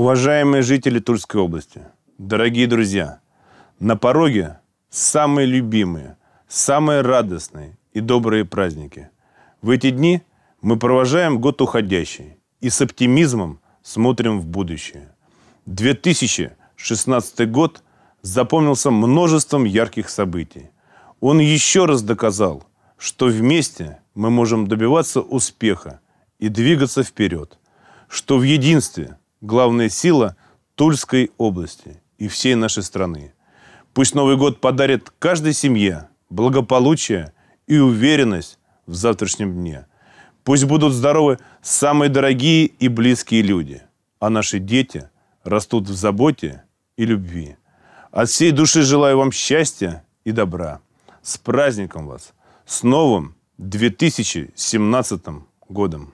Уважаемые жители Тульской области, дорогие друзья, на пороге самые любимые, самые радостные и добрые праздники. В эти дни мы провожаем год уходящий и с оптимизмом смотрим в будущее. 2016 год запомнился множеством ярких событий. Он еще раз доказал, что вместе мы можем добиваться успеха и двигаться вперед, что в единстве главная сила Тульской области и всей нашей страны. Пусть Новый год подарит каждой семье благополучие и уверенность в завтрашнем дне. Пусть будут здоровы самые дорогие и близкие люди, а наши дети растут в заботе и любви. От всей души желаю вам счастья и добра. С праздником вас! С новым 2017 годом!